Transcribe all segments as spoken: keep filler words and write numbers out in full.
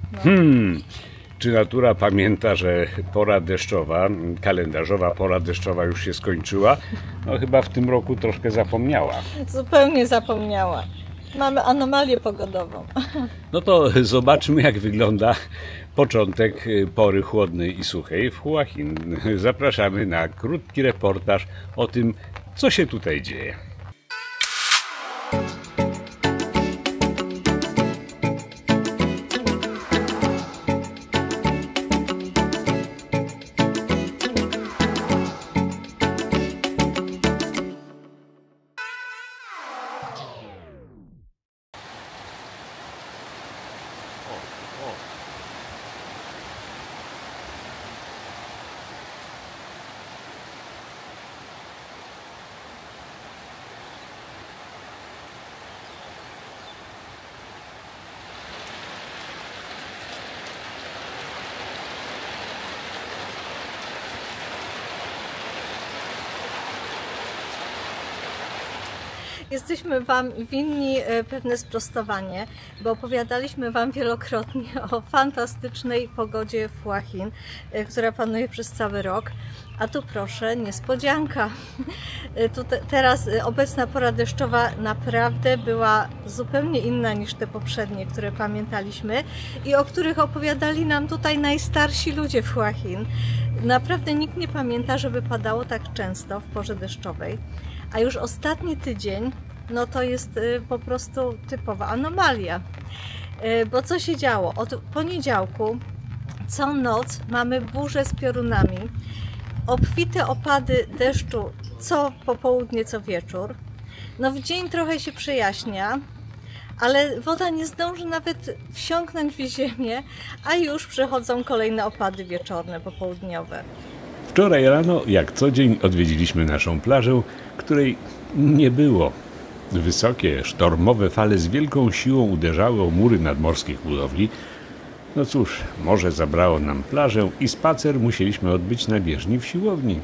No. Hmm. Czy natura pamięta, że pora deszczowa, kalendarzowa pora deszczowa już się skończyła? No chyba w tym roku troszkę zapomniała. Zupełnie zapomniała. Mamy anomalię pogodową. No to zobaczmy, jak wygląda początek pory chłodnej i suchej w Hua Hin. Zapraszamy na krótki reportaż o tym, co się tutaj dzieje. Jesteśmy Wam winni pewne sprostowanie, bo opowiadaliśmy Wam wielokrotnie o fantastycznej pogodzie w Hua Hin, która panuje przez cały rok. A tu proszę, niespodzianka. Tu te, teraz obecna pora deszczowa naprawdę była zupełnie inna niż te poprzednie, które pamiętaliśmy i o których opowiadali nam tutaj najstarsi ludzie w Hua Hin. Naprawdę nikt nie pamięta, żeby padało tak często w porze deszczowej. A już ostatni tydzień, no to jest po prostu typowa anomalia. Bo co się działo? Od poniedziałku co noc mamy burzę z piorunami, obfite opady deszczu co popołudnie, co wieczór. No w dzień trochę się przejaśnia, ale woda nie zdąży nawet wsiąknąć w ziemię, a już przychodzą kolejne opady wieczorne, popołudniowe. Wczoraj rano, jak co dzień, odwiedziliśmy naszą plażę, której nie było. Wysokie, sztormowe fale z wielką siłą uderzały o mury nadmorskich budowli. No cóż, morze zabrało nam plażę i spacer musieliśmy odbyć na bieżni w siłowni.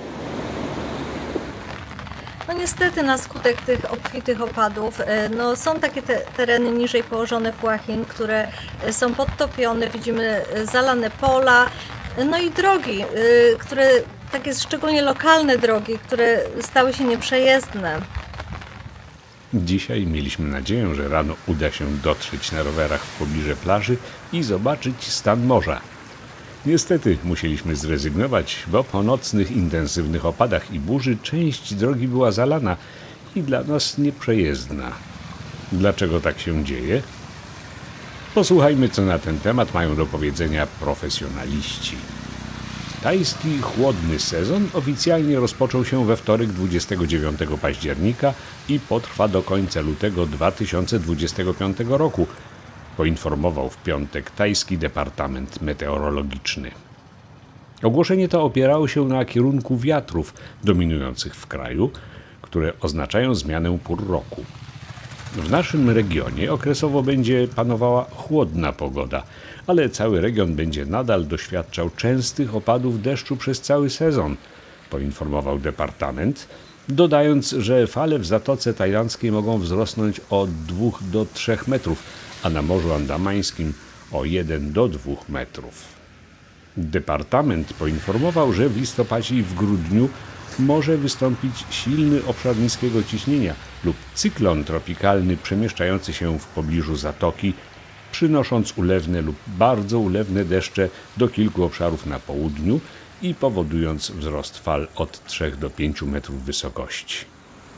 No niestety na skutek tych obfitych opadów no, są takie te tereny niżej położone w Hua Hin, które są podtopione, widzimy zalane pola, no i drogi, które takie szczególnie lokalne drogi, które stały się nieprzejezdne. Dzisiaj mieliśmy nadzieję, że rano uda się dotrzeć na rowerach w pobliże plaży i zobaczyć stan morza. Niestety musieliśmy zrezygnować, bo po nocnych intensywnych opadach i burzy część drogi była zalana i dla nas nieprzejezdna. Dlaczego tak się dzieje? Posłuchajmy, co na ten temat mają do powiedzenia profesjonaliści. Tajski chłodny sezon oficjalnie rozpoczął się we wtorek dwudziestego dziewiątego października i potrwa do końca lutego dwa tysiące dwudziestego piątego roku, poinformował w piątek tajski Departament Meteorologiczny. Ogłoszenie to opierało się na kierunku wiatrów dominujących w kraju, które oznaczają zmianę pór roku. W naszym regionie okresowo będzie panowała chłodna pogoda, ale cały region będzie nadal doświadczał częstych opadów deszczu przez cały sezon, poinformował departament, dodając, że fale w Zatoce Tajlandzkiej mogą wzrosnąć od dwóch do trzech metrów, a na Morzu Andamańskim o jeden do dwóch metrów. Departament poinformował, że w listopadzie i w grudniu może wystąpić silny obszar niskiego ciśnienia lub cyklon tropikalny przemieszczający się w pobliżu zatoki, przynosząc ulewne lub bardzo ulewne deszcze do kilku obszarów na południu i powodując wzrost fal od trzech do pięciu metrów wysokości.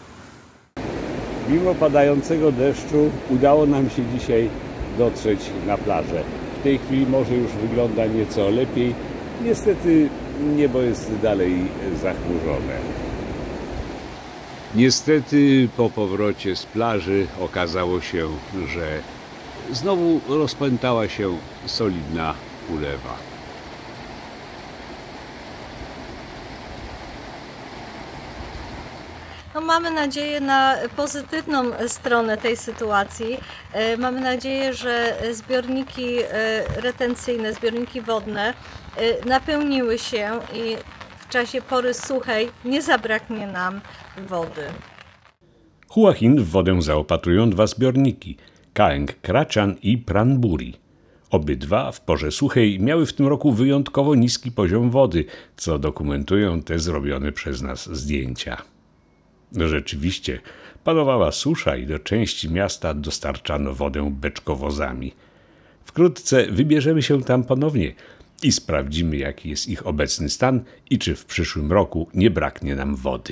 Mimo padającego deszczu udało nam się dzisiaj dotrzeć na plażę. W tej chwili morze już wygląda nieco lepiej. Niestety niebo jest dalej zachmurzone. Niestety po powrocie z plaży okazało się, że znowu rozpętała się solidna ulewa. No, mamy nadzieję na pozytywną stronę tej sytuacji. Mamy nadzieję, że zbiorniki retencyjne, zbiorniki wodne napełniły się i w czasie pory suchej nie zabraknie nam wody. Hua Hin w wodę zaopatrują dwa zbiorniki, Kaeng Krachan i Pranburi. Obydwa w porze suchej miały w tym roku wyjątkowo niski poziom wody, co dokumentują te zrobione przez nas zdjęcia. Rzeczywiście, panowała susza i do części miasta dostarczano wodę beczkowozami. Wkrótce wybierzemy się tam ponownie i sprawdzimy, jaki jest ich obecny stan i czy w przyszłym roku nie braknie nam wody.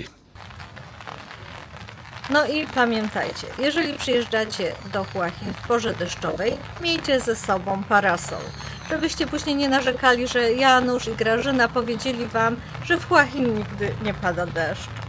No i pamiętajcie, jeżeli przyjeżdżacie do Huachin w porze deszczowej, miejcie ze sobą parasol, żebyście później nie narzekali, że Janusz i Grażyna powiedzieli wam, że w Huachin nigdy nie pada deszcz.